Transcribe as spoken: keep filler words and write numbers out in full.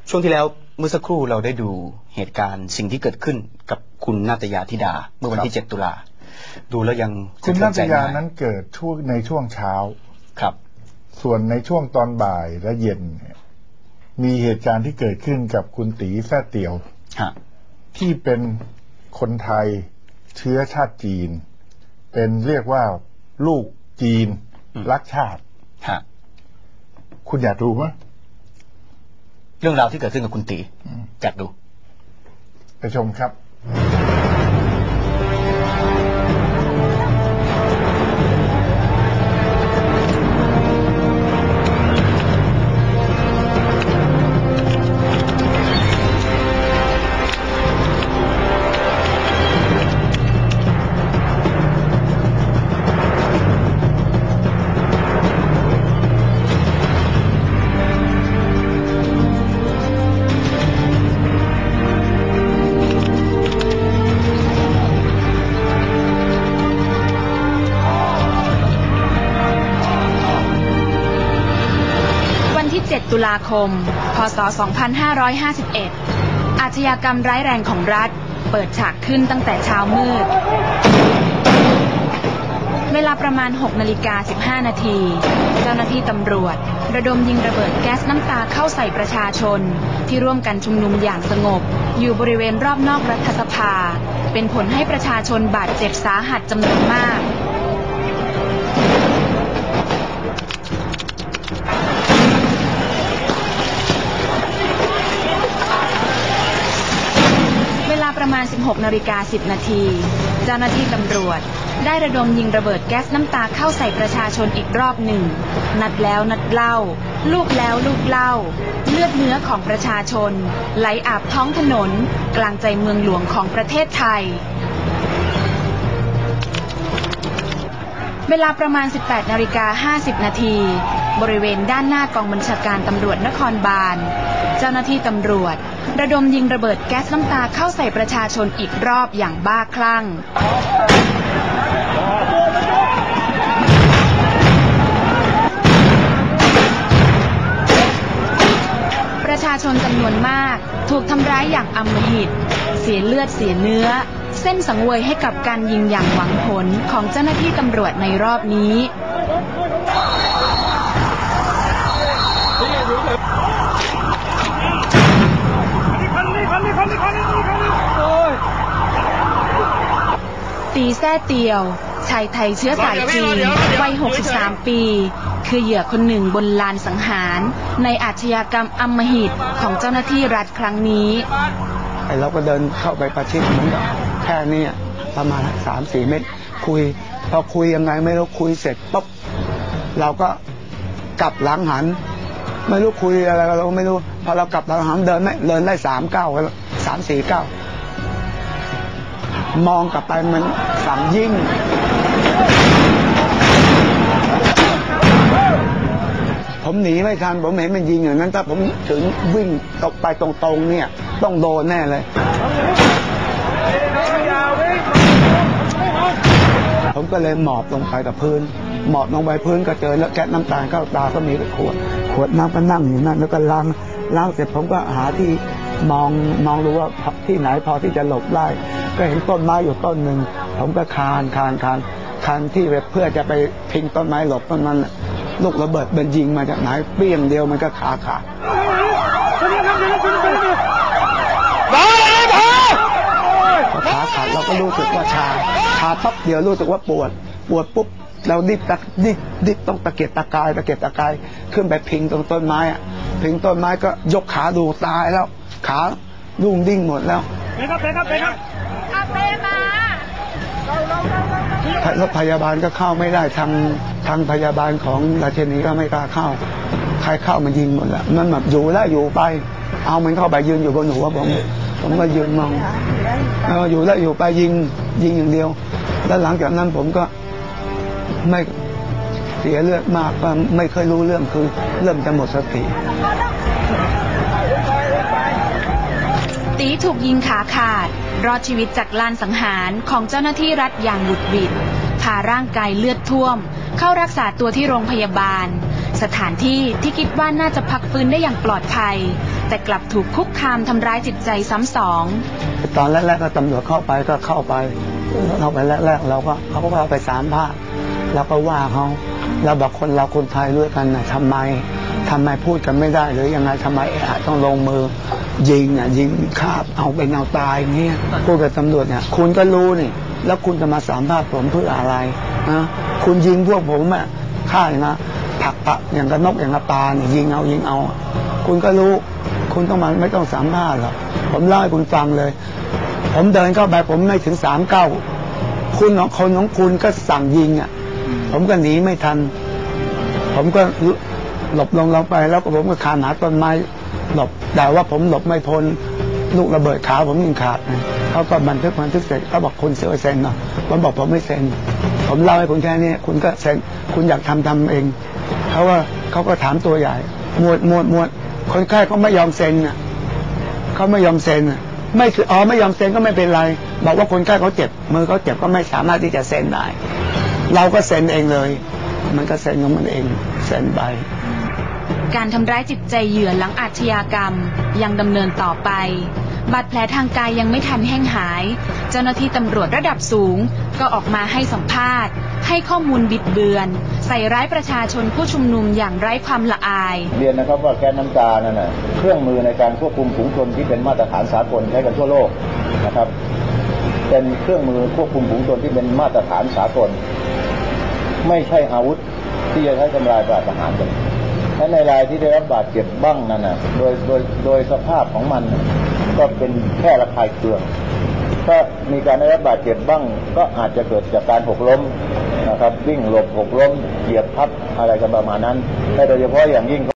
ช่วงที่แล้วเมื่อสักครู่เราได้ดูเหตุการณ์สิ่งที่เกิดขึ้นกับคุณนาตยาธิดาเมื่อวันที่เจ็ดตุลาดูแล้วยังคุณนาตยานั้นเกิดช่วงในช่วงเช้าครับส่วนในช่วงตอนบ่ายและเย็นมีเหตุการณ์ที่เกิดขึ้นกับคุณตีแซ่เตียวที่เป็นคนไทยเชื้อชาติจีนเป็นเรียกว่าลูกจีนรักชาติคุณอยากรู้ไหมเรื่องราวที่เกิดขึ้นกับคุณตีอยากดูไปชมครับเจ็ดตุลาคม พ.ศ. สองพันห้าร้อยห้าสิบเอ็ด อาชญากรรมร้ายแรงของรัฐเปิดฉากขึ้นตั้งแต่เช้ามืดเวลาประมาณ หกนาฬิกาสิบห้านาทีเจ้าหน้าที่ตำรวจระดมยิงระเบิดแก๊สน้ำตาเข้าใส่ประชาชนที่ร่วมกันชุมนุมอย่างสงบอยู่บริเวณรอบนอกรัฐสภาเป็นผลให้ประชาชนบาดเจ็บสาหัสจำนวนมากประมาณ สิบหกนาฬิกาสิบนาทีเจ้าหน้าที่ตำรวจได้ระดมยิงระเบิดแก๊สน้ำตาเข้าใส่ประชาชนอีกรอบหนึ่งนัดแล้วนัดเล่าลูกแล้วลูกเล่าเลือดเนื้อของประชาชนไหลอาบท้องถนนกลางใจเมืองหลวงของประเทศไทยเวลาประมาณ สิบแปดนาฬิกาห้าสิบนาทีบริเวณด้านหน้ากองบัญชาการตำรวจนครบาลเจ้าหน้าที่ตำรวจระดมยิงระเบิดแก๊สน้ำตาเข้าใส่ประชาชนอีกรอบอย่างบ้าคลั่งประชาชนจำนวนมากถูกทำร้ายอย่างอำมหิตเสียเลือดเสียเนื้อเส้นสังเวยให้กับการยิงอย่างหวังผลของเจ้าหน้าที่ตำรวจในรอบนี้ตีแซ่เตียวชายไทยเชื้อสายจีนวัยหกสิบสามปีคือเหยื่อคนหนึ่งบนลานสังหารในอาชญากรรมอำมหิตของเจ้าหน้าที่รัฐครั้งนี้ไอ้เราก็เดินเข้าไปประชิดมันแค่นี้ประมาณสามสี่เมตรคุยพอคุยยังไงไม่รู้คุยเสร็จปุ๊บเราก็กลับหลังหันไม่รู้คุยอะไรเราไม่รู้พอเรากลับหลังหันเดินไม่เดินได้สามเก้าสามสี่เก้ามองกลับไปมันสั่งยิงผมหนีไม่ทันผมเห็นมันยิงอย่างนั้นถ้าผมถึงวิ่งตกไปตรงๆเนี่ยต้องโดนแน่เลยผมก็เลยหมอบลงไปกับพื้นหมอบลงไปพื้นก็เจอแล้วแก๊สน้ำตาเข้าตาก็มีขวดขวดน้ำก็นั่งอยู่นั่นแล้วก็ล้างล้างเสร็จผมก็หาที่มองมองดูว่าที่ไหนพอที่จะหลบได้ก็เห็นต้นไม้อยู่ต้นหนึ่งผมก็คานคานคานคานที่เพื่อจะไปพิงต้นไม้หลบต้นนั้นลูกระเบิดเป็นยิงมาจากไหนเปี้ยงเดียวมันก็ขาขาดขาขาดเราก็รู้สึกว่าชาชาปั๊บเดียวรู้สึกว่าปวดปวดปุ๊บเราดิบตะดิบดิบต้องตะเกียกตะกายตะเกียกตะกายขึ้นไปพิงตรงต้นไม้อะพิงต้นไม้ก็ยกขาดูตายแล้วขาลุ่มดิ้งหมดแล้วเป๊ะครับเป๊ะครับเป๊ะครับอาเป๊ะมารถพยาบาลก็เข้าไม่ได้ทางทางพยาบาลของราชนีก็ไม่กล้าเข้าใครเข้ามันยิงหมดแล้วมันแบบอยู่แล้วอยู่ไปเอามันเข้าไปยืนอยู่บนหัวผมผมก็ยืนมองเอออยู่แล้วอยู่ไปยิงยิงอย่างเดียวแล้วหลังจากนั้นผมก็ไม่เสียเลือดมากไม่เคยรู้เรื่องคือเริ่มจะหมดสติตีถูกยิงขาขาดรอดชีวิตจากลานสังหารของเจ้าหน้าที่รัฐอย่างหวุดหวิดพาร่างกายเลือดท่วมเข้ารักษาตัวที่โรงพยาบาลสถานที่ที่คิดว่าน่าจะพักฟื้นได้อย่างปลอดภัยแต่กลับถูกคุกคามทำร้ายจิตใจซ้ำสองตอนแรกๆก็ตำรวจเข้าไปก็เข้าไปเข้าไปแรกๆเราก็เขาก็พาไปสามภาคแล้วก็ว่าเขาเราบอกคนเราคนไทยด้วยกันนะทำไมทำไมพูดกันไม่ได้หรือยังไงทำไมอาจต้องลงมือยิงอ่ะยิงฆ่าเอาเป็นเอาตายอย่างเงี้ยพูดกับตำรวจเนี่ยคุณก็รู้นี่แล้วคุณจะมาสามภาคผมเพื่ออะไรนะคุณยิงพวกผมอ่ะฆ่าอย่างนะผักปะอย่างกระนกอย่างกระปาเนี่ยยิงเอายิงเอาคุณก็รู้คุณต้องมาไม่ต้องสามภาคหรอกผมเล่าให้คุณฟังเลยผมเดินเข้าไปผมไม่ถึงสามเก้าคุณของคนของคุณก็สั่งยิงอ่ะผมก็หนีไม่ทันผมก็หลบลงลงไปแล้วก็ผมก็คานหาต้นไม้หลบแต่ว่าผมหลบไม่พ้นลูกระเบิดขาผมยิงขาดเขาก็บันทึกบันทึกเสร็จเขาบอกคุณเสียเซ็นเนาะผมบอกผมไม่เซ็นผมเล่าให้คุณแค่นี้คุณก็เซ็นคุณอยากทำทำเองเขาว่าเขาก็ถามตัวใหญ่หมวดหมวดหมวดคนไข้เขาไม่ยอมเซ็นอ่ะเขาไม่ยอมเซ็นอ่ะไม่คืออ๋อไม่ยอมเซ็นก็ไม่เป็นไรบอกว่าคนไข้เขาเจ็บมือเขาเจ็บก็ไม่สามารถที่จะเซ็นได้เราก็เซ็นเองเลยมันก็เซ็นของมันเองเซ็นไปการทำร้ายจิตใจเหยื่อหลังอาชญากรรมยังดำเนินต่อไปบาดแผลทางกายยังไม่ทันแห้งหายเจ้าหน้าที่ตำรวจระดับสูงก็ออกมาให้สัมภาษณ์ให้ข้อมูลบิดเบือนใส่ร้ายประชาชนผู้ชุมนุมอย่างไร้ความละอายเรียนนะครับว่าแก๊สน้ำตานั่นน่ะเครื่องมือในการควบคุมฝูงชนที่เป็นมาตรฐานสากลใช้กันทั่วโลกนะครับเป็นเครื่องมือควบคุมฝูงชนที่เป็นมาตรฐานสากลไม่ใช่อาวุธที่จะใช้ทำลายประหารกันและในรายที่ได้รับบาดเจ็บบ้างนั่นน่ะโดยโดยโดยสภาพของมันก็เป็นแค่ระคายเคืองถ้ามีการได้รับบาดเจ็บบ้างก็อาจจะเกิดจากการหกล้มนะครับวิ่งหลบหกล้มเหยียบทับอะไรกันประมาณนั้นแต่โดยเฉพาะอย่างยิ่ง